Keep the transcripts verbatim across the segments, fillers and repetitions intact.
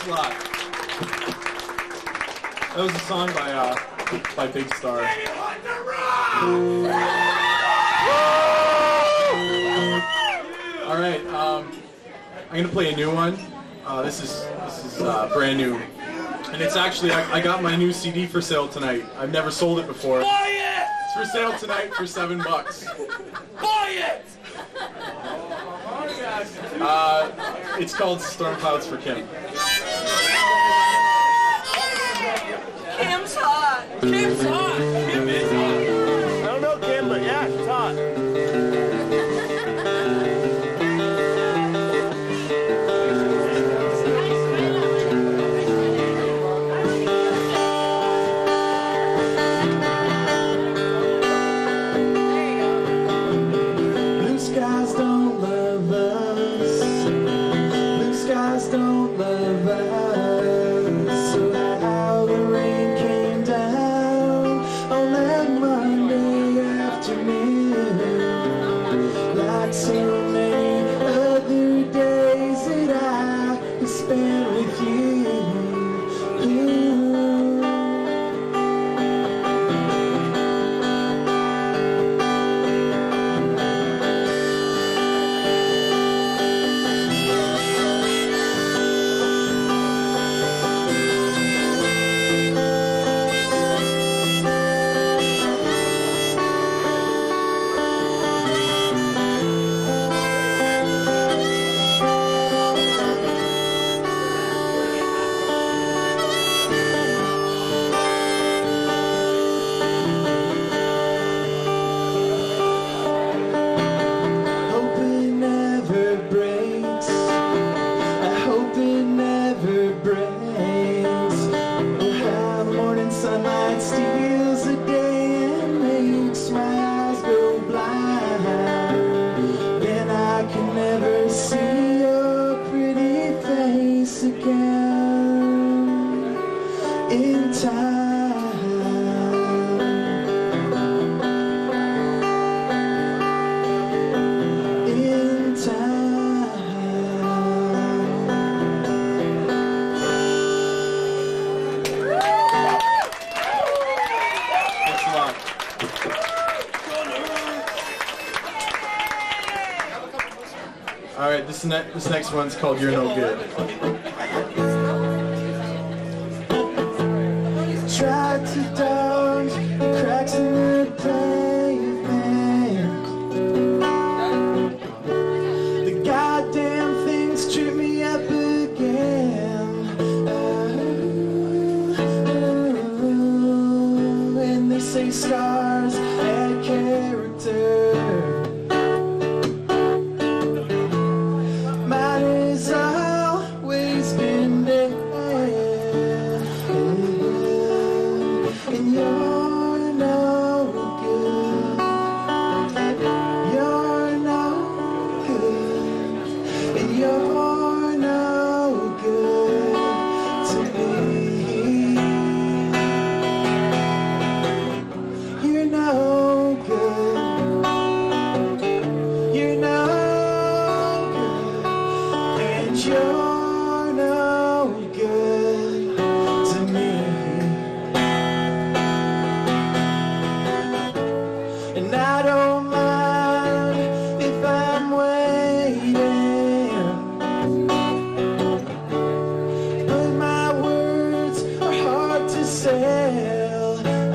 a lot. That was a song by uh, by Big Star. All right, um, I'm gonna play a new one. Uh, this is this is uh, brand new, and it's actually I, I got my new C D for sale tonight. I've never sold it before. Buy it! It's for sale tonight for seven bucks. Buy it! Uh, it's called Storm Clouds for Kim. Kim's hot. Kim's hot! Kim is hot! I don't know Kim, but yeah, she's hot. Blue skies don't love us. Blue skies don't love us. So how the rain came down on that Monday afternoon, like so many other days that I have spent with you. You. Hope it never breaks. I hope it never breaks. Oh, how the morning sunlight steals the day and makes my eyes go blind. Then I can never see your pretty face again in time. In time. Thanks a lot. All right, this ne this next one's called "You're No Good." Tried to dodge the cracks in the pavement. The goddamn things trip me up again. Oh, and they say scars add character. Mine has always been there. And you're no good. You're no good. And you're no good to me. You're no good. You're no good. And you're no good to me. And I don't mind if I'm waiting, but my words are hard to sell.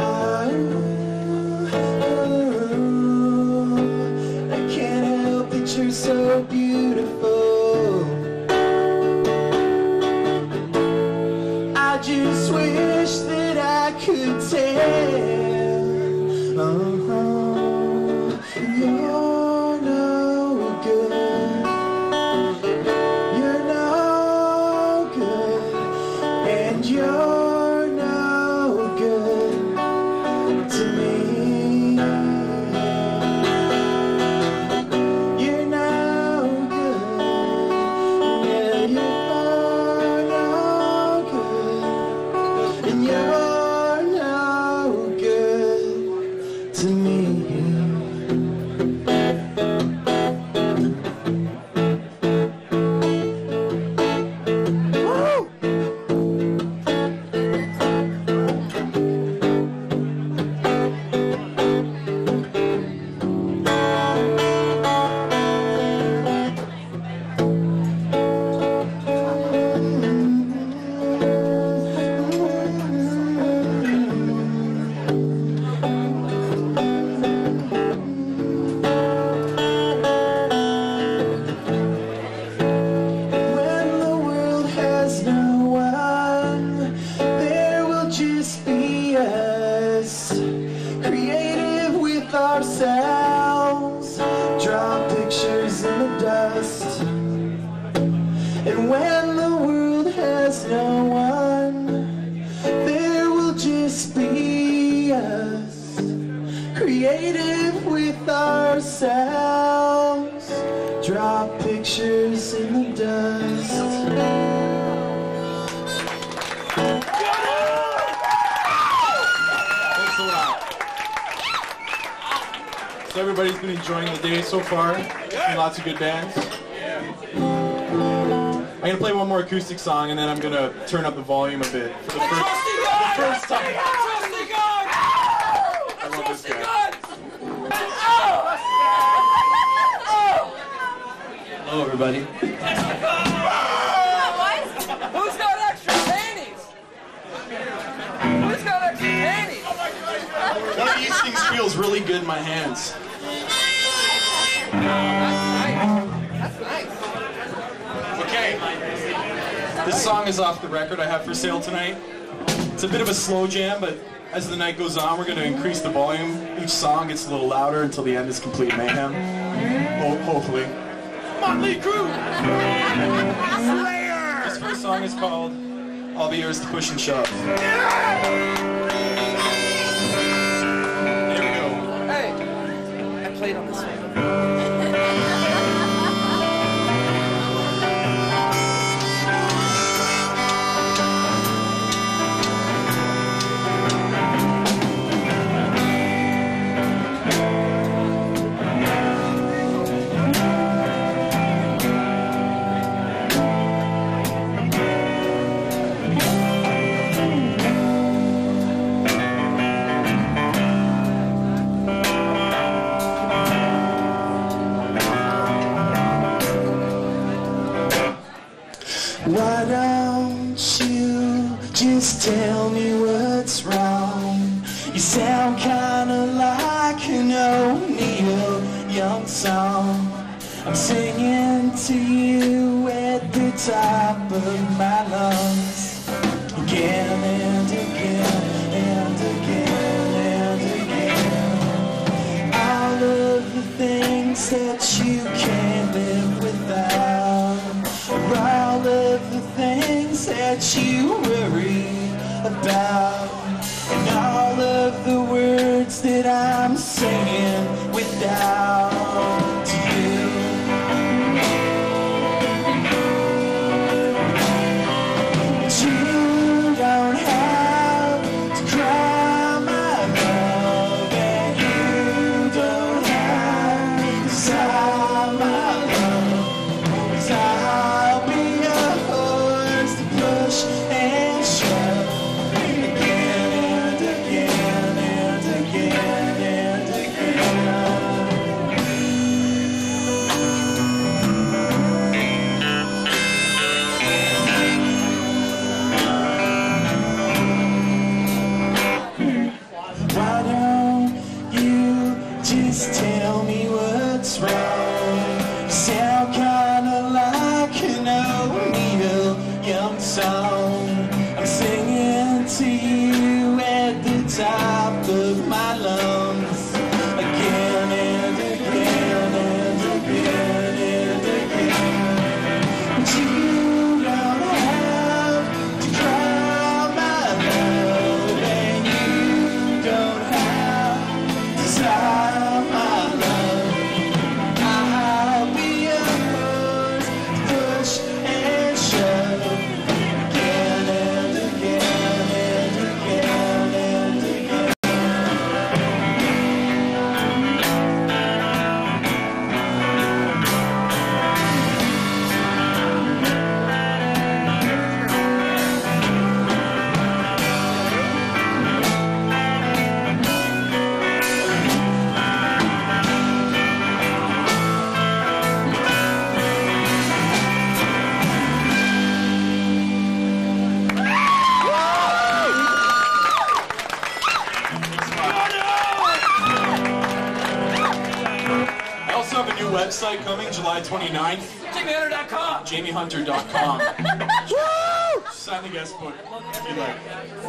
I can't help that you're so beautiful. I just wish that I could tell. Uh-huh. You're no good. You're no good. And you're no good to me. You're no good. Yeah, you're no good. And you're no good. So everybody's been enjoying the day so far. And lots of good bands. I'm gonna play one more acoustic song and then I'm gonna turn up the volume a bit for the first, the first time. Trusty God! I love this guy. God! Hello, everybody. Who's got extra panties? Who's got extra panties? One of these things feels really good in my hands. That's nice. Okay. This song is off the record I have for sale tonight. It's a bit of a slow jam, but as the night goes on, we're going to increase the volume. Each song gets a little louder until the end is complete mayhem. Ho hopefully. Motley Crue! This first song is called I'll Be Yours to Push and Shove. Here we go. Hey, I played on this one. Why don't you just tell me what's wrong? You sound kinda like an O'Neill Young song. I'm singing to you at the top of my lungs. Again and again and again and again. All of the things that you can't live without. All of the things that you worry about. And all of the words that I'm singing without you. But you don't have to cry, my love. And you don't have to sigh, my love. 'Cause I'll be a horse to push and shove. Again and again and again and again. Why don't you just tell me what's wrong? You sound kinda like an O'Neill Young song. I'm singing to you at the top of my lungs. Again and again and again and again. But you don't have to cry, my love. And you don't have to sigh, my love. I'll be a horse to push and shove. Again and again and again and again. I also have a new website coming July twenty-ninth, Jamie Hunter dot com! jamie hunter dot com. Sign the guest book if you like.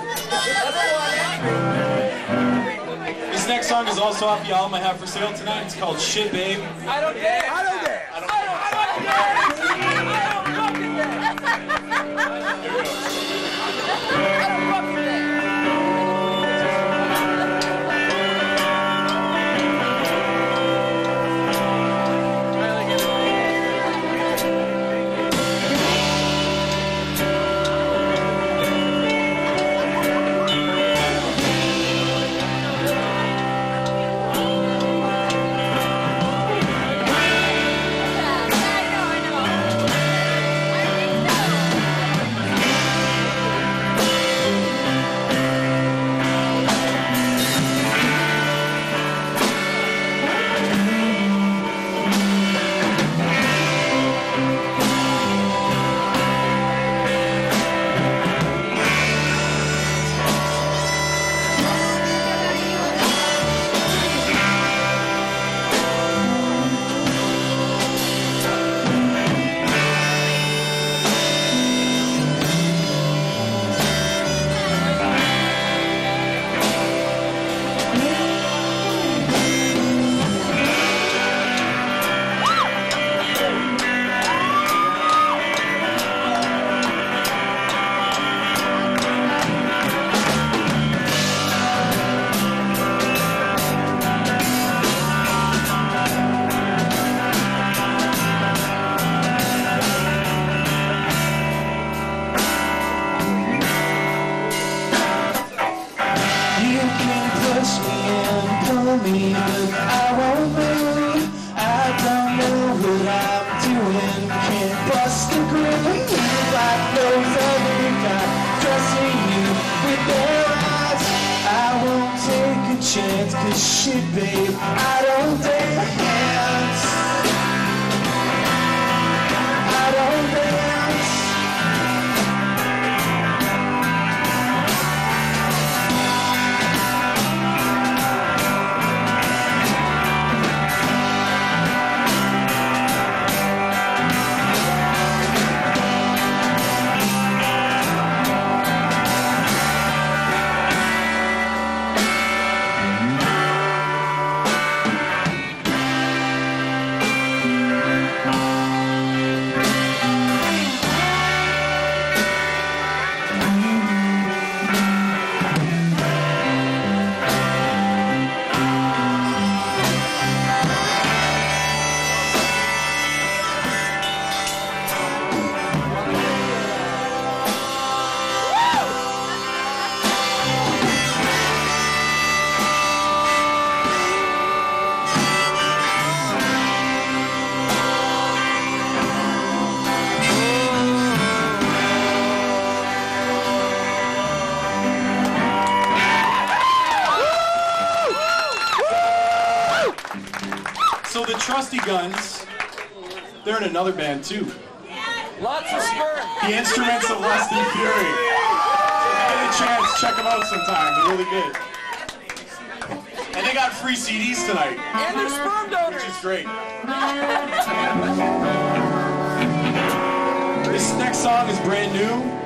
This next song is also off the album I have for sale tonight. It's called Shit Babe. I don't dare! I don't dare! I don't, I don't, I don't dare! I don't fucking dare! I don't fucking dare! dance, cause shit, babe, I don't dance. I don't dance. So the Trusty Guns, they're in another band too. Lots of sperm. The Instruments of Less Than Fury. If you get a chance, check them out sometime. They're really good. And they got free C Ds tonight, And they're sperm donors. which is great. This next song is brand new.